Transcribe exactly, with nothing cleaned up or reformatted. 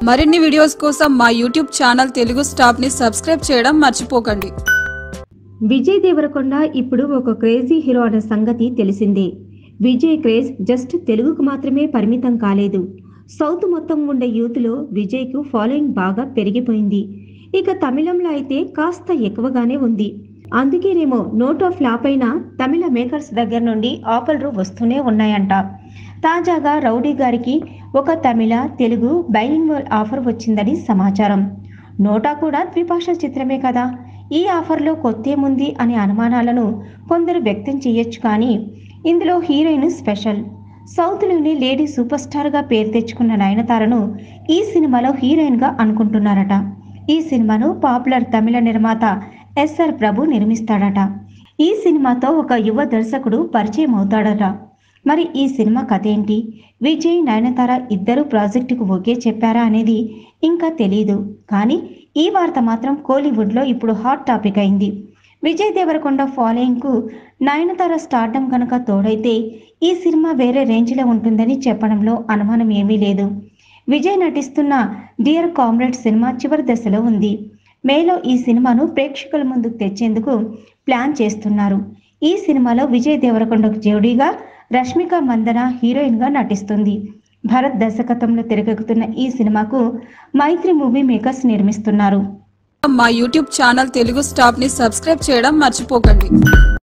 మరిన్ని వీడియోస్ కోసం మా యూట్యూబ్ ఛానల్ తెలుగు స్టాప్ ని సబ్స్క్రైబ్ చేయడం మర్చిపోకండి। విజయ్ దేవరకొండ ఇప్పుడు ఒక క్రేజీ హీరో అనే సంగతి తెలిసిందే। విజయ్ క్రేజ్ జస్ట్ తెలుగుకు మాత్రమే పరిమితం కాలేదు। సౌత్ మొత్తం ఉండే యూత్ లో విజయ్ కు ఫాలోయింగ్ బాగా పెరిగిపోయింది। ఇక తమిళంలో అయితే కాస్త ఎక్కువగానే ఉంది। అందుకేనేమో నోట్ ఆఫ్ ఫ్లాప్ అయిన తమిళ మేకర్స్ దగ్గర నుండి ఆఫర్లు వస్తూనే ఉన్నాయంట। తాజాగా రౌడీ గారికి ఒక తమిళ తెలుగు బైలింగ్వల్ ఆఫర్ వచ్చిందని సమాచారం। నోటా కూడా ద్విభాష చిత్రమే కదా, ఈ ఆఫర్లో కొత్తేముంది అనే అనుమానాలను కొందరు వ్యక్తం చేయొచ్చు, కానీ ఇందులో హీరోయిన్ స్పెషల్। సౌత్లోని లేడీ సూపర్ స్టార్గా పేరు తెచ్చుకున్న నయనతారను ఈ సినిమాలో హీరోయిన్గా అనుకుంటున్నారట। ఈ సినిమాను పాపులర్ తమిళ నిర్మాత ఎస్ఆర్ ప్రభు నిర్మిస్తాడట। ఈ సినిమాతో ఒక యువ దర్శకుడు పరిచయం అవుతాడట। మరి ఈ సినిమా కథ ఏంటి, విజయ్ నయనతార ఇద్దరు ప్రాజెక్టుకు ఓకే చెప్పారా అనేది ఇంకా తెలియదు, కానీ ఈ వార్త మాత్రం కోలీవుడ్లో ఇప్పుడు హాట్ టాపిక్ అయింది। విజయ్ దేవరకొండ ఫాలోయింగ్కు నయనతార స్టార్డమ్ కనుక తోడైతే ఈ సినిమా వేరే రేంజ్లో ఉంటుందని చెప్పడంలో అనుమానం ఏమీ లేదు। విజయ్ నటిస్తున్న డియర్ కామ్రేడ్ సినిమా చివరి దశలో ఉంది। మేలో ఈ సినిమాను ప్రేక్షకుల ముందుకు తెచ్చేందుకు ప్లాన్ చేస్తున్నారు। ఈ సినిమాలో విజయ్ దేవరకొండకు జోడీగా రష్మిక మందన హీరోయిన్గా నటిస్తుంది। భరత్ దర్శకత్వంలో తెరకెక్కుతున్న ఈ సినిమాకు మైత్రి మూవీ మేకర్స్ నిర్మిస్తున్నారు। మా యూట్యూబ్ ఛానల్ తెలుగు స్టాప్ ని సబ్స్క్రైబ్ చేయడం మర్చిపోకండి।